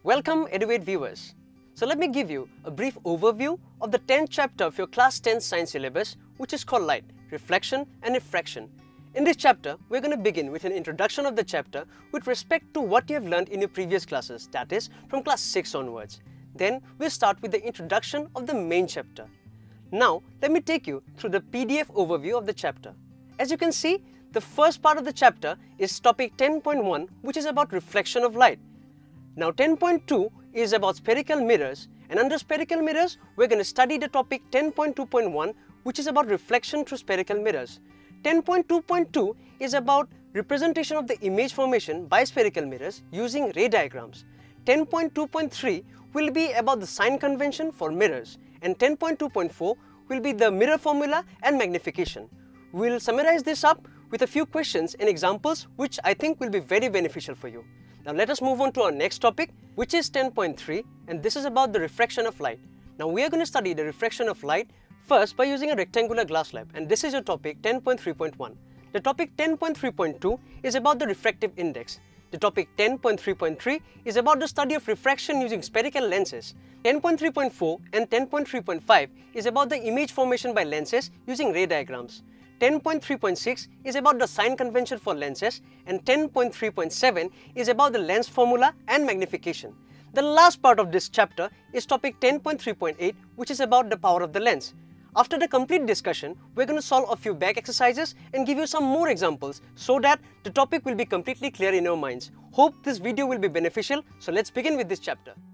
Welcome Eduvate viewers. So let me give you a brief overview of the 10th chapter of your class 10 science syllabus, which is called Light, Reflection and Diffraction. In this chapter, we're going to begin with an introduction of the chapter with respect to what you have learned in your previous classes, that is from class 6 onwards. Then we'll start with the introduction of the main chapter. Now let me take you through the PDF overview of the chapter. As you can see, the first part of the chapter is topic 10.1, which is about reflection of light. Now 10.2 is about spherical mirrors, and under spherical mirrors we're going to study the topic 10.2.1, which is about reflection through spherical mirrors. 10.2.2 is about representation of the image formation by spherical mirrors using ray diagrams. 10.2.3 will be about the sign convention for mirrors, and 10.2.4 will be the mirror formula and magnification. We'll summarize this up with a few questions and examples which I think will be very beneficial for you. Now let us move on to our next topic, which is 10.3, and this is about the refraction of light. Now we are going to study the refraction of light first by using a rectangular glass slab, and this is your topic 10.3.1. The topic 10.3.2 is about the refractive index. The topic 10.3.3 is about the study of refraction using spherical lenses. 10.3.4 and 10.3.5 is about the image formation by lenses using ray diagrams. 10.3.6 is about the sign convention for lenses, and 10.3.7 is about the lens formula and magnification. The last part of this chapter is topic 10.3.8, which is about the power of the lens. After the complete discussion, we're going to solve a few back exercises and give you some more examples so that the topic will be completely clear in your minds. Hope this video will be beneficial, so let's begin with this chapter.